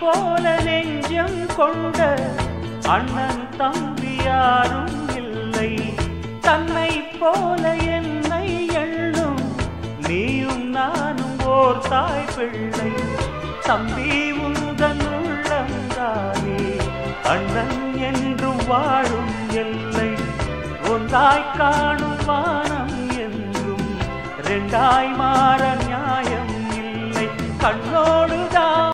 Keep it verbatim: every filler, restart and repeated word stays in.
போல நெஞ்சம் கொண்ட அண்ணன் தம்பி யாரும் இல்லை. தன்னை போல என்னை எண்ணும் நீயும் நானும் ஓர் தாய் பிள்ளை. தம்பி உந்தன் உள்ளந்தானே அண்ணன் என்றும் வாழும் எல்லை. ஒன்றாய் காணும் வானம் என்றும் ரெண்டாய் மாற நியாயம் இல்லை. கண்ணோடுதான்